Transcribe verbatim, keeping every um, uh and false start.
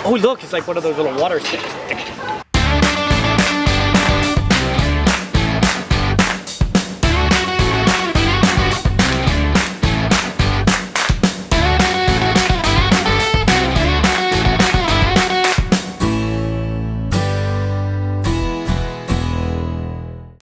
Oh look, it's like one of those little water sticks.